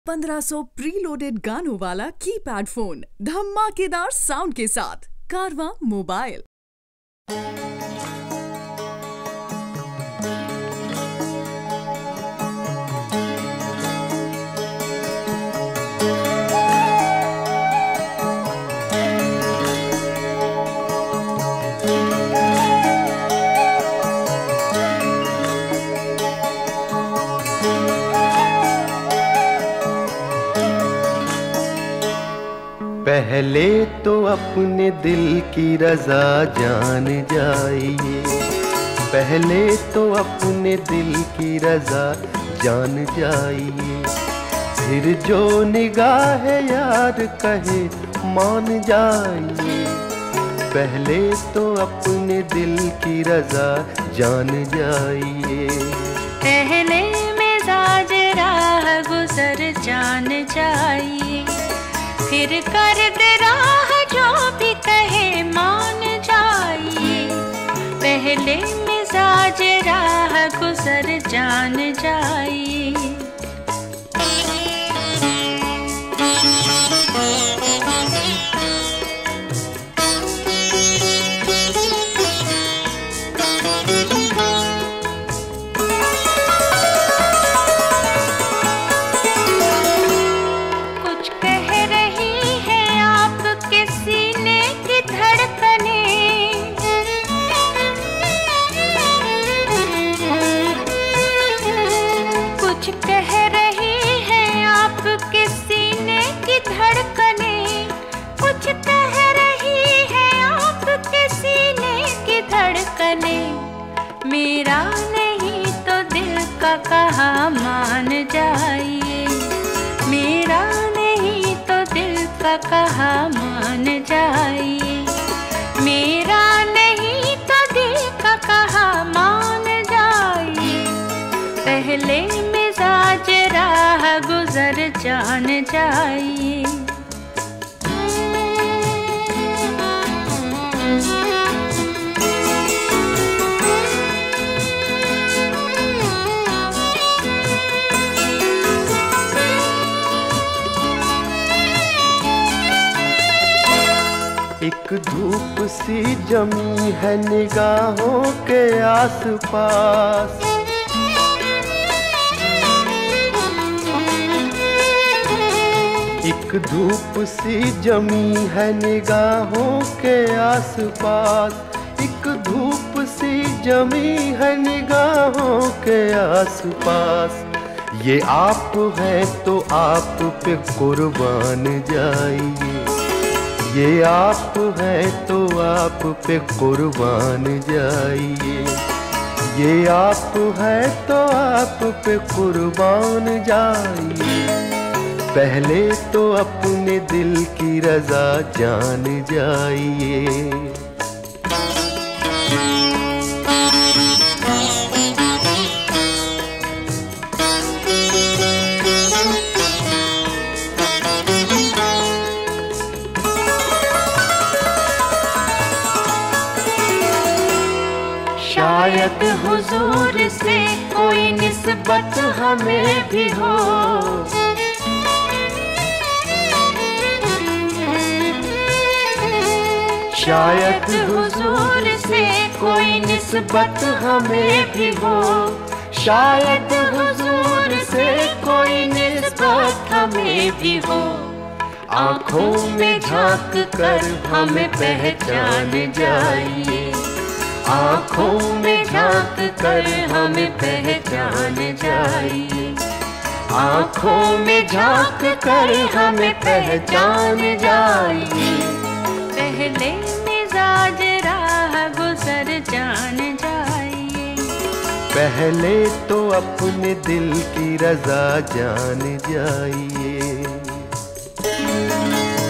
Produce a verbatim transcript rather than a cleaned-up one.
पंद्रह सौ प्रीलोडेड गानों वाला कीपैड फोन धमाकेदार साउंड के साथ कारवां मोबाइल। पहले तो अपने दिल की रजा जान जाइए, पहले तो अपने दिल की रजा जान जाइए, फिर जो निगाह यार कहे मान जाइए। पहले तो अपने दिल की रजा जान जाइए, पहले मिजाज राह गुजर जान जाइए, फिर कर दे राह जो भी कहे मान जाइए। पहले मिजाज राह गुजर जान जाइए। मेरा नहीं तो दिल का कहा मान जाइए, मेरा नहीं तो दिल का कहा मान जाइए, मेरा नहीं तो दिल का कहा मान जाइए। पहले मिजाज राह गुजर जान जाइए। एक धूप सी जमी है निगाहों के आसपास, एक धूप सी जमी है निगाहों के आसपास, एक धूप सी जमी है निगाहों के आसपास। ये आप हैं तो आप पे कुर्बान जाइए, ये आप हैं तो आप पे कुर्बान जाइए, ये आप हैं तो आप पे कुर्बान जाइए। पहले तो अपने दिल की रजा जान जाइए। शायद हुजूर से कोई निस्बत हमें भी हो, शायद हुजूर से कोई निस्बत हमें भी हो, शायद हुजूर से कोई निस्बत हमें भी हो। आँखों में झांक कर हमें पहचान जाइए, आँखों में झांक कर हमें पहचान जाइए, आँखों में झांक कर हमें पहचान जाइए। पहले मिजाज राह गुजर जान जाइए, पहले तो अपने दिल की रजा जान जाइए।